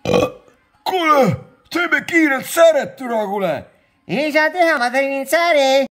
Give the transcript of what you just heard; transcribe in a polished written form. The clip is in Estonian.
kuule, teeme kiirelt sääret, türa, kuule. ei saa teha, ma tõin sääre.